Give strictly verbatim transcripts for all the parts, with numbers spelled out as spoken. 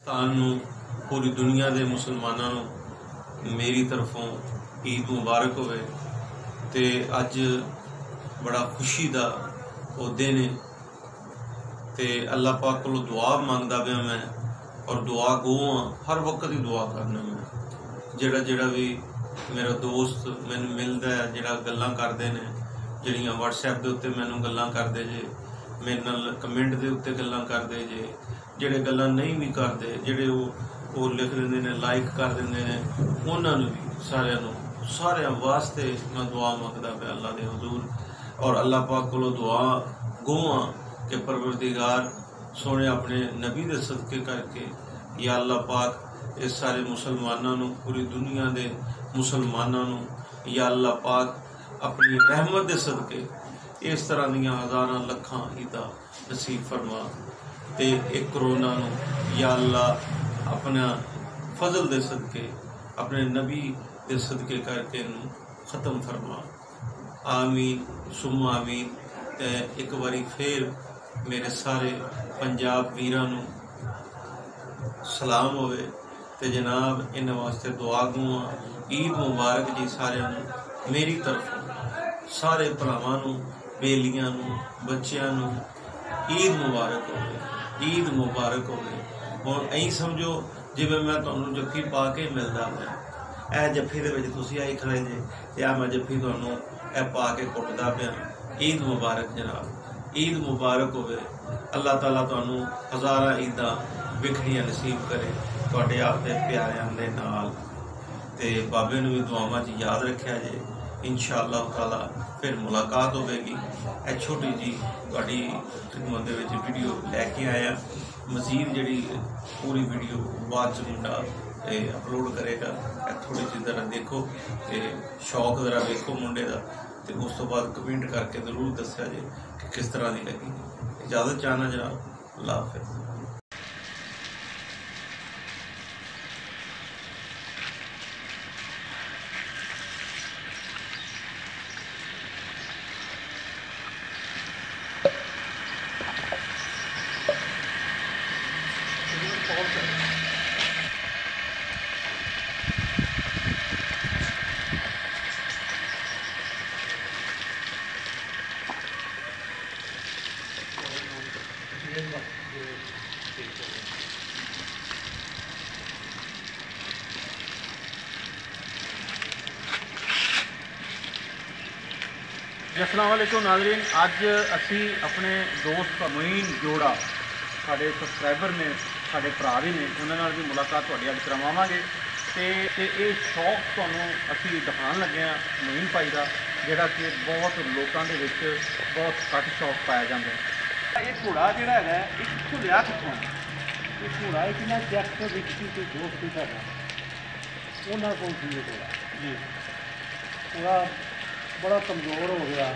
पाकिस्तान नूं पूरी दुनिया के मुसलमानों नूं मेरी तरफों ईद मुबारक होवे। ते अज बड़ा खुशी का वो दिन है ते अल्लाह पाक कोलों दुआ मंगदा पिया मैं, और दुआ गो हाँ, हर वक्त ही दुआ करना मैं। जिहड़ा जिहड़ा भी मेरा दोस्त मैनूं मिलदा है, जिहड़ा गल्लां करदे ने, जिहड़ियां व्हाट्सएप के उत्ते मैनूं गल्लां करदे जे, मेरे नाल कमेंट के उत्ते गल्लां करदे जे, जिहड़े गल्लां नहीं भी करदे, जिहड़े वो लिख देंदे ने, लाइक कर देंदे ने, उन्हां नूं भी सारिआं नूं सारिआं वास्ते मैं दुआ मंगदा पिया अल्लाह दे हुजूर। और अल्लाह पाक कोलों दुआ गोआं कि परवरदिगार सोने अपने नबी दे सदके करके या अल्लाह पाक इस सारे मुसलमानों नूं, पूरी दुनिया के मुसलमानों नूं या अल्लाह पाक अपनी रहमत दे सदके इस तरह दियां हज़ारां लखां ईदां नसीब फरमा। ते एक कोरोना नूं या अल्लाह अपना फजल दे सदके अपने नबी दे सदके करके नूं ख़त्म फरमा। आमीन सुम्मा आमीन। ते एक बारी फिर मेरे सारे पंजाब वीरां नूं सलाम होवे ते जनाब इन वास्ते दुआ गुआ ईद मुबारक जी सारिआं नूं मेरी तरफों सारे भरावां नूं, बेलियां नूं, बच्चिआं नूं ईद मुबारक होवे, ईद मुबारक होवे। हुण ऐं समझो जिवें मैं तुहानूं जफ्फी पा के मिलदा पिया, ए जफ्फी दे विच तुसीं आई खड़े जे ते आ मैं जफ्फी तुहानूं ए पा के कुटदा पिया। ईद मुबारक जनाब, ईद मुबारक होवे। अल्लाह ताला तुहानूं हज़ारां ईदां विखड़ियां नसीब करे तुहाडे आपदे प्यारिआं दे नाल। ते बाबे नूं भी दुआवां च याद रखिया जे। इंशाअल्लाह ताला फिर मुलाकात होगी। ए छोटी जी तुहाडी खिदमत दे विच वीडियो लैके आया। मजीद जिहड़ी पूरी वीडियो बाद च मुंडा अपलोड करेगा। ए थोड़ी जी जरा देखो ते शौक जरा देखो मुंडे का, तो उस तो बाद कमेंट करके जरूर दस्या जे कि किस तरह की लगी। इजाज़त चाहना जनाब, अल्लाह हाफ़िज़। अस्सलाम वालेकुम नाज़रीन। अज असी अपने दोस्त मुईन जोड़ा साढ़े सबसक्राइबर ने, साढ़े भरा भी ने, उन्होंने भी मुलाकात तुहाडी अज करवावांगे। तो ये शौक तुहानूं असी दिखाने लगे हैं मुईन भाई का, जिहड़ा कि बहुत लोगों के विच बहुत घट शौक पाया जाता है। ये घोड़ा जिहड़ा है ये कित्थों लिया, कित्थों? ये घोड़ा एक ना जैक विकसी के दोस्त ही साडा उन्होंने कोल सी ये घोड़ा जी। पूरा बड़ा कमज़ोर हो गया।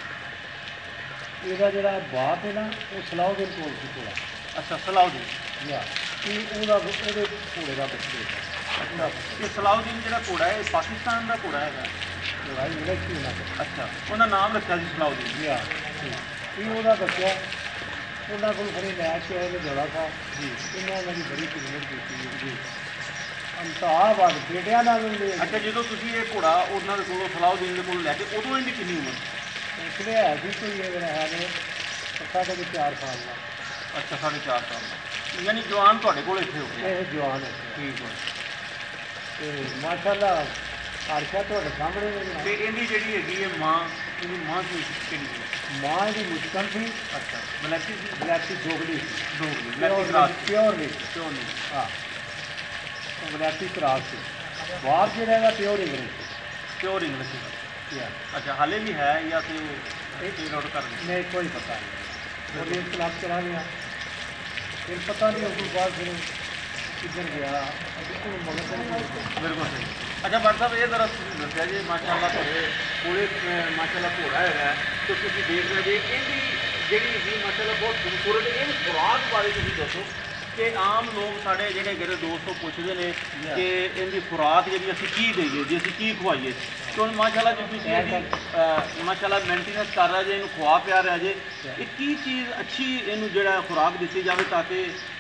इसका जो बाप है ना वो सलाउद्दीन कोल सी घोड़ा। अच्छा सलाउद्दीन या घोड़े का बच्चे ये सलाउद्दीन जो घोड़ा है पाकिस्तान का घोड़ा है? घोड़ा इंग्लिश ही उन्होंने। अच्छा उन्होंने नाम रखा जी सलाउद्दीन। या ये वो बच्चा उन्होंने को खड़ी मैच के जोड़ा था जी। उन्होंने मेरी बड़ी खिदमत की जी। अंताबाद बेटिया नाल ले। अच्छा जो तुम ये घोड़ा उन्होंने को सलाउद्दीन के कोल लैके उदों इनकी कितनी उम्र? इसलिए है भी कोई ये मेरा है साढ़े को चार साल का। अच्छा साढ़े चार साल का, यानी जवान तुहाडे कोल इत्थे हो गया? ये जवान है। ठीक है। तो माशाअल्लाह आरशा तुहाडे सामने ने। ते इहदी जिहड़ी हैगी है मां, इहदी मां की किहड़ी है? मां की मुस्कान थी। अच्छा ब्लैकी सी? ब्लैकी दोगली दोगली ब्लैकी क्रॉस प्योर नहीं प्योर नहीं। हाँ ब्लैकी क्रॉस थी। बाप जो रहेगा प्योर इंग्लिश प्योर इंग्लिश या। अच्छा हाले भी है या तो एक नोट कर नहीं कोई पता नहीं। और एक क्लास चला लिया फिर पता नहीं उसके बाद फिर किधर गया बिल्कुल सही। अच्छा डॉक्टर साहब ये जरा दसिया जी माशाअल्लाह थोड़े पूरे माशाअल्लाह घोड़ा है तो तुम देख रहे जी इहदी जिहड़ी ही माशाअल्लाह बहुत खूबसूरत है। इन खुराक बारे तुम दसो कि आम लोग साढ़े जेडे मेरे दोस्तों पुछते हैं कि इनकी खुराक जी असी की देइए जी असी की खवाइए तो हम माशाल्लाह जो तुसीं माशाल्लाह मेंटेनेंस कर रहे जे, इन्हूं खुआ पिया रहे जे, एक की चीज़ अच्छी इन्हूं जिहड़ा खुराक दित्ती जाए ताकि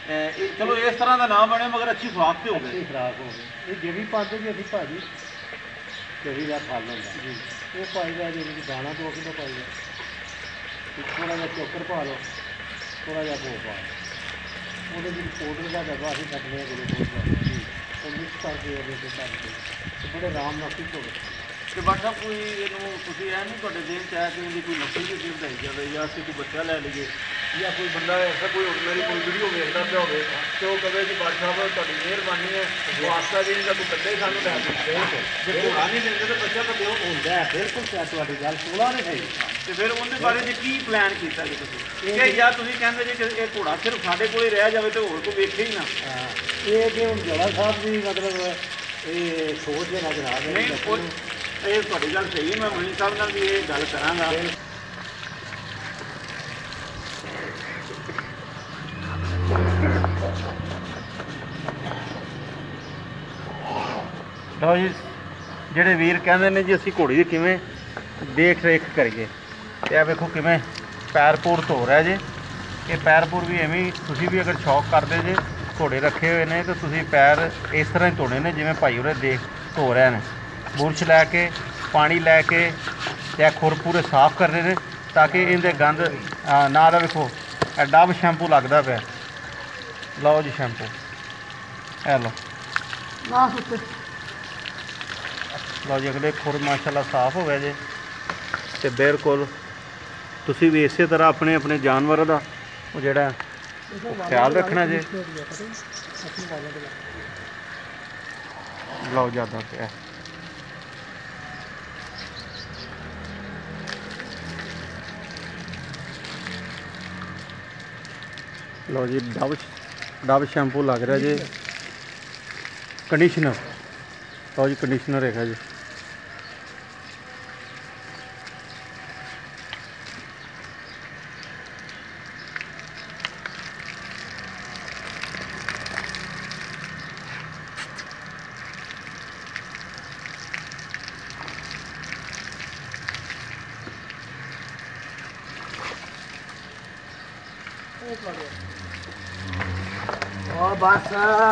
ਇਹ ਚਲੋ ਇਸ ਤਰ੍ਹਾਂ ਦਾ ਨਾ ਬਣੇ ਮਗਰ ਅੱਛੀ ਖੁਰਾਕ ਤੇ ਹੋਵੇ। ਅੱਛੀ ਖੁਰਾਕ ਹੋਵੇ। ਇਹ ਜਿਹੜੀ ਪਾਉਂਦੇ ਜੀ ਅਸੀਂ ਭਾਜੀ ਜਿਹੜੀ ਦਾ ਫਲ ਹੁੰਦਾ ਜੀ ਉਹ ਪਾਈਦਾ, ਜਿਹੜੀ ਦਾਣਾ ਦੋ ਕਿਲੋ ਪਾਈਦਾ, ਥੋੜ੍ਹਾ ਜਿਹਾ ਚੋਕਰ ਪਾ ਲਓ, ਥੋੜ੍ਹਾ ਜਿਹਾ ਗੋ ਪਾ ਲਓ, ਉਹਦੇ ਵਿੱਚ ਪਾਊਡਰ ਦਾ ਡੱਬਾ ਅਸੀਂ ਕੱਟਦੇ ਹਾਂ ਗਲੂਕੋਜ਼ ਦਾ ਜੀ, ਉਹ ਮਿਕਸ ਕਰਕੇ ਉਹਦੇ 'ਤੇ ਕਰਕੇ ਤੇ ਬੜੇ ਆਰਾਮ ਨਾਲ ਫਿੱਟ ਹੋਵੇ। ਤੇ ਡਾਕਟਰ ਸਾਹਿਬ ਕੋਈ ਇਹਨੂੰ ਤੁਸੀਂ ਇਹ ਨਹੀਂ ਤੁਹਾਡੇ ਦਿਲ 'ਚ ਆਇਆ ਕਿ ਇਹਦੀ ਕੋਈ ਨਸਲ ਵੀ ਕੀ ਵਧਾਈ ਜਾਵੇ ਜਾਂ ਅਸੀਂ ਕੋਈ ਬੱਚਾ ਲੈ ਲਈਏ ਜਾਂ ਕੋਈ ਬੰਦਾ ਐਸਾ ਕੋਈ ਮੇਰੀ ਕੋਈ ਵੀਡੀਓ ਵੇਖਦਾ ਪਿਆ ਹੋਵੇ ਤੇ ਉਹ ਕਹੇ ਕਿ ਡਾਕਟਰ ਸਾਹਿਬ ਤੁਹਾਡੀ ਮਿਹਰਬਾਨੀ ਹੈ ਵਾਸਤਾ ਜੀ ਦਾ ਕੋਈ ਬੱਚਾ ਹੀ ਸਾਨੂੰ ਲੈ ਦਿਓ। ਜੇ ਘੋੜਾ ਨਹੀਂ ਦਿੰਦੇ ਤਾਂ ਬੱਚਾ ਤਾਂ ਦਿਓ ਹੁੰਦਾ ਹੈ। ਬਿਲਕੁਲ ਸਹੀ ਤੁਹਾਡੀ ਗੱਲ ਸੋਲਾਂ ਨੇ ਸਹੀ। ਤੇ ਫਿਰ ਉਹਦੇ ਬਾਰੇ ਜੀ ਕੀ ਪਲਾਨ ਕੀਤਾ ਜੀ ਤੁਸੀਂ ਕਿ ਜਾਂ ਤੁਸੀਂ ਕਹਿੰਦੇ ਜੀ ਕਿ ਇਹ ਘੋੜਾ ਸਿਰਫ ਸਾਡੇ ਕੋਲ ਹੀ ਰਹਿ ਜਾਵੇ ਤੇ ਹੋਰ ਕੋਈ ਵੇਖੇ ਹੀ ਨਾ। ਹਾਂ, ਇਹ ਕਿ ਹੁਣ ਜੜਾ ਸਾਹਿਬ ਦੀ ਮਤਲਬ ਇਹ ਸੋਚ ਦੇ ਨਜ਼ਰ ਆ ਨਹੀਂ ਗਈ। ਉਹ ਇਹ ਤੁਹਾਡੀ ਗੱਲ ਸਹੀ ਹੈ। ਮੈਂ ਮਣੀ ਸਾਹਿਬ ਨਾਲ ਵੀ ਇਹ ਗੱਲ ਕਰਾਂਗਾ। ਲਓ ਜੀ, ਜਿਹੜੇ ਵੀਰ ਕਹਿੰਦੇ ਨੇ ਜੀ ਅਸੀਂ ਘੋੜੀ ਦੀ ਕਿਵੇਂ ਦੇਖ ਰੇਖ ਕਰੀਏ, ਤੇ ਇਹ ਵੇਖੋ ਕਿਵੇਂ ਪੈਰ ਪੂਰ ਧੋ ਰਿਹਾ ਜੇ। ਇਹ ਪੈਰ ਪੂਰ ਵੀ ਐਵੇਂ ਹੀ ਤੁਸੀਂ ਵੀ ਅਗਰ ਸ਼ੌਕ ਕਰਦੇ ਜੇ ਘੋੜੇ ਰੱਖੇ ਹੋਏ ਨੇ ਤਾਂ ਤੁਸੀਂ ਪੈਰ ਇਸ ਤਰ੍ਹਾਂ ਹੀ ਧੋਣੇ ਨੇ ਜਿਵੇਂ ਭਾਈ ਉਰੇ ਦੇਖ ਧੋ ਰਹੇ ਨੇ। ਬੁਰਸ਼ ਲੈ ਕੇ ਪਾਣੀ ਲੈ ਕੇ ਤੇ ਖੁਰ ਪੂਰੇ ਸਾਫ਼ ਕਰ ਰਹੇ ਨੇ ਤਾਂ ਕਿ ਇਹਦੇ ਗੰਦ ਨਾ ਦਾ। ਵੇਖੋ ਇਹ ਡੱਬ ਸ਼ੈਂਪੂ ਲੱਗਦਾ ਪਿਆ। ਲਓ ਜੀ ਸ਼ੈਂਪੂ ਇਹ ਲਓ ਨਾ ਸੁੱਤੇ ਲਓ ਜੀ। ਅਗਲੇ ਖੁਰ ਮਾਸ਼ਾਅੱਲਾ ਸਾਫ਼ ਹੋ ਗਿਆ ਜੇ। ਤੇ ਬਿਲਕੁਲ ਤੁਸੀਂ ਵੀ ਇਸੇ ਤਰ੍ਹਾਂ ਆਪਣੇ ਆਪਣੇ ਜਾਨਵਰ ਦਾ ਉਹ ਜਿਹੜਾ ਖਿਆਲ ਰੱਖਣਾ ਜੇ। ਲਓ ਜ਼ਿਆਦਾ ਪਿਆ। ਲਓ ਜੀ ਡਵ ਡਵ ਸ਼ੈਂਪੂ ਲੱਗ ਰਿਹਾ ਜੀ। ਕੰਡੀਸ਼ਨਰ ਲਓ ਜੀ, ਕੰਡੀਸ਼ਨਰ ਹੈਗਾ ਜੀ। ਉਹ ਬਸ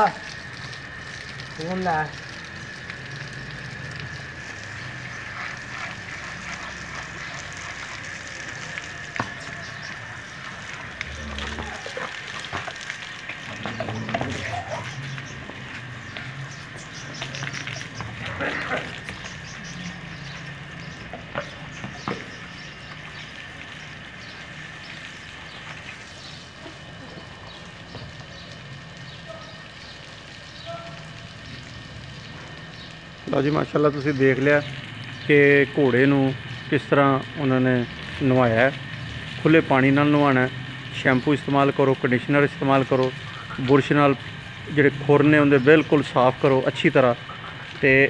ਫੋਨ ਲੈ। ਲਓ ਜੀ ਮਾਸ਼ਾਅੱਲਾ ਤੁਸੀਂ ਦੇਖ ਲਿਆ ਕਿ ਘੋੜੇ ਨੂੰ ਕਿਸ ਤਰ੍ਹਾਂ ਉਹਨਾਂ ਨੇ ਨਵਾਇਆ। ਖੁੱਲੇ ਪਾਣੀ ਨਾਲ ਨਵਾਉਣਾ, ਸ਼ੈਂਪੂ ਇਸਤੇਮਾਲ ਕਰੋ, ਕੰਡੀਸ਼ਨਰ ਇਸਤੇਮਾਲ ਕਰੋ, ਬੁਰਸ਼ ਨਾਲ ਜਿਹੜੇ ਖੁਰ ਨੇ ਉਹਦੇ ਬਿਲਕੁਲ ਸਾਫ਼ ਕਰੋ ਅੱਛੀ ਤਰ੍ਹਾਂ। ਤੇ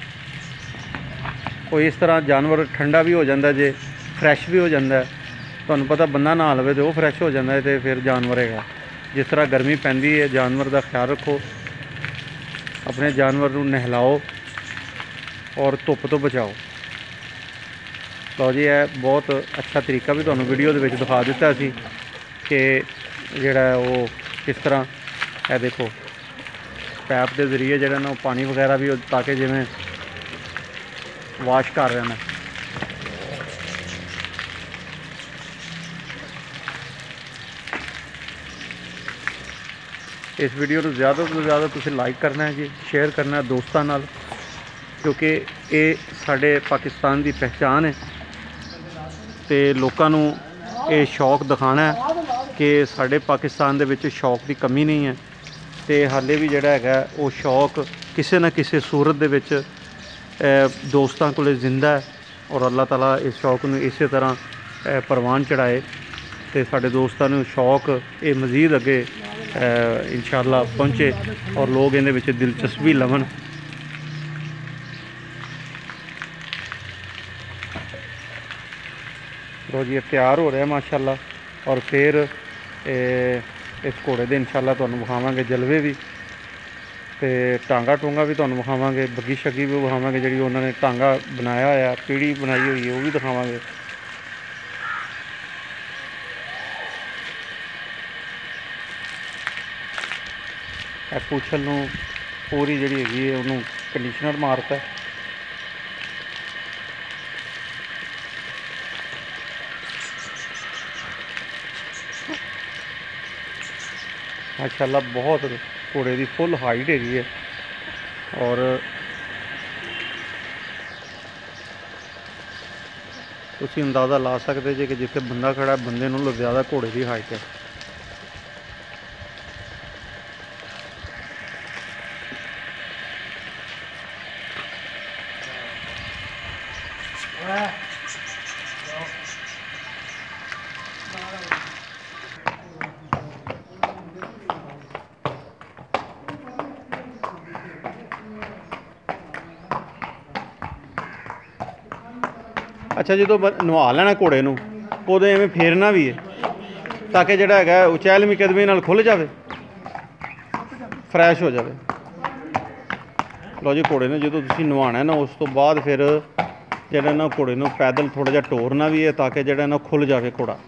ਉਹ ਇਸ ਤਰ੍ਹਾਂ ਜਾਨਵਰ ਠੰਡਾ ਵੀ ਹੋ ਜਾਂਦਾ ਜੇ, ਫਰੈਸ਼ ਵੀ ਹੋ ਜਾਂਦਾ। ਤੁਹਾਨੂੰ ਪਤਾ ਬੰਦਾ ਨਹਾ ਲਵੇ ਤੇ ਉਹ ਫਰੈਸ਼ ਹੋ ਜਾਂਦਾ ਤੇ ਫਿਰ ਜਾਨਵਰ ਹੈਗਾ। ਜਿਸ ਤਰ੍ਹਾਂ ਗਰਮੀ ਪੈਂਦੀ ਹੈ ਜਾਨਵਰ ਦਾ ਖਿਆਲ ਰੱਖੋ, ਆਪਣੇ ਜਾਨਵਰ ਨੂੰ ਨਹਿਲਾਓ ਔਰ ਧੁੱਪ ਤੋਂ ਬਚਾਓ। ਲਓ ਜੀ, ਇਹ ਬਹੁਤ ਅੱਛਾ ਤਰੀਕਾ ਵੀ ਤੁਹਾਨੂੰ ਵੀਡੀਓ ਦੇ ਵਿੱਚ ਦਿਖਾ ਦਿੱਤਾ ਸੀ ਕਿ ਜਿਹੜਾ ਉਹ ਕਿਸ ਤਰ੍ਹਾਂ ਇਹ ਦੇਖੋ ਪੈਪ ਦੇ ਜ਼ਰੀਏ ਜਿਹੜਾ ਨਾ ਉਹ ਪਾਣੀ ਵਗੈਰਾ ਵੀ ਤਾਂ ਕਿ ਜਿਵੇਂ ਵਾਸ਼ ਕਰ ਰਹੇ ਨੇ। ਇਸ ਵੀਡੀਓ ਨੂੰ ਜ਼ਿਆਦਾ ਤੋਂ ਜ਼ਿਆਦਾ ਤੁਸੀਂ ਲਾਈਕ ਕਰਨਾ ਹੈ ਜੀ, ਸ਼ੇਅਰ ਕਰਨਾ ਦੋਸਤਾਂ ਨਾਲ, ਕਿਉਂਕਿ ਇਹ ਸਾਡੇ ਪਾਕਿਸਤਾਨ ਦੀ ਪਹਿਚਾਣ ਹੈ ਤੇ ਲੋਕਾਂ ਨੂੰ ਇਹ ਸ਼ੌਕ ਦਿਖਾਉਣਾ ਹੈ ਕਿ ਸਾਡੇ ਪਾਕਿਸਤਾਨ ਦੇ ਵਿੱਚ ਸ਼ੌਕ ਦੀ ਕਮੀ ਨਹੀਂ ਹੈ ਤੇ ਹਾਲੇ ਵੀ ਜਿਹੜਾ ਹੈਗਾ ਉਹ ਸ਼ੌਕ ਕਿਸੇ ਨਾ ਕਿਸੇ ਸੂਰਤ ਦੇ ਵਿੱਚ ਦੋਸਤਾਂ ਕੋਲ ਜ਼ਿੰਦਾ ਹੈ ਔਰ ਅੱਲਾਹ ਤਾਲਾ ਇਸ ਸ਼ੌਕ ਨੂੰ ਇਸੇ ਤਰ੍ਹਾਂ ਪ੍ਰਵਾਨ ਚੜਾਏ ਤੇ ਸਾਡੇ ਦੋਸਤਾਂ ਨੂੰ ਸ਼ੌਕ ਇਹ ਮਜ਼ੀਦ ਅੱਗੇ इंशाअल्लाह पहुँचे और लोग इहदे विच दिलचस्पी लवन। लो जी तैयार हो रहा है माशाअल्लाह और फिर इस घोड़े दे इंशाअल्लाह तुहानूं विखावांगे जलवे भी ते टांगा टूंगा भी तुहानूं विखावांगे, बग्गी शग्गी भी विखावांगे, जिहड़ी उन्होंने टांगा बनाया होया पीढ़ी बनाई हुई है वो भी दिखावांगे। ਇਹ ਪੁੱਛਲ ਨੂੰ ਪੂਰੀ ਜਿਹੜੀ ਹੈਗੀ ਹੈ ਉਹਨੂੰ ਕੰਡੀਸ਼ਨਰ ਮਾਰਤਾ। माशाल्लाह बहुत घोड़े की फुल हाइट हैगी है और तुसी अंदाज़ा ला सकते जे कि जिथे बंदा खड़ा है बंदे नालों ज़्यादा घोड़े की हाइट है। अच्छा जो नवा लेना घोड़े नूं उदों इवें फेरना भी है ताकि जिहड़ा हैगा चहलमी कदमी नाल खुल जाए, फ्रैश हो जाए। लो जी घोड़े ने जो तुसीं नवाना ना उस तो बाद फिर जिहड़ा ना घोड़े नूं पैदल थोड़ा जिहा टोरना भी है ताकि जिहड़ा ना खुल जाए घोड़ा।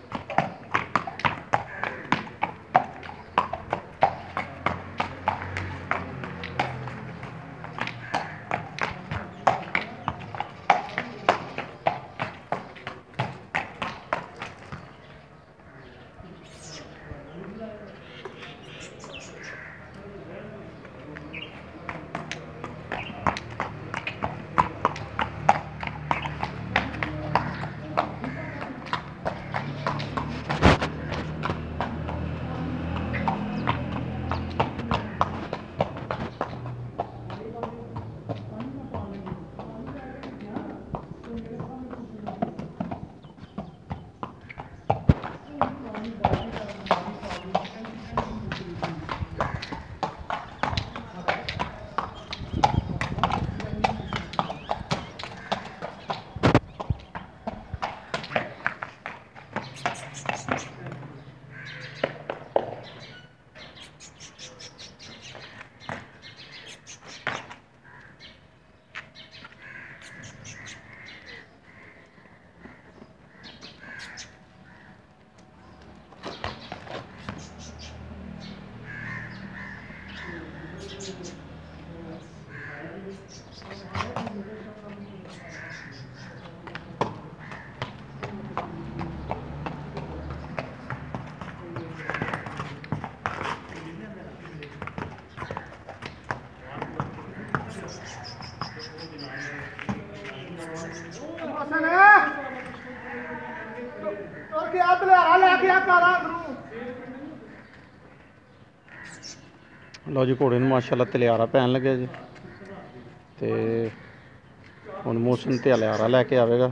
लो जी घोड़े माशाल्लाह तलियारा पैन लगे जी तो हुण मोहसिन तलियारा लैके आवेगा।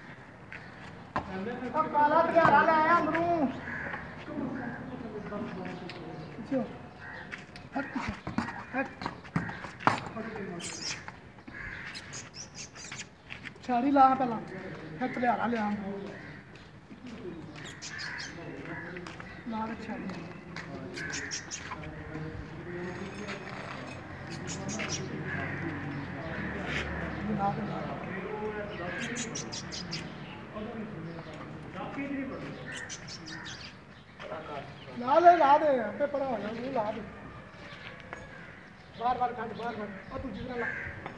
छाड़ी ला पहला फिर तलियारा लिया ला छाड़ी ला दे ला दे पे पड़ा हो जाए ला दे बार बार काट बार बार और तू जिधर ला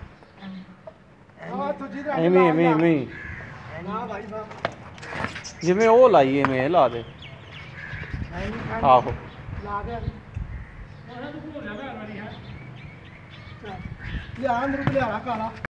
हां तू जिधर एवें एवें एवें ना भाई बा जिवें ओ लाई एवें ला दे आहो ला दे ले अंदर ले आ काला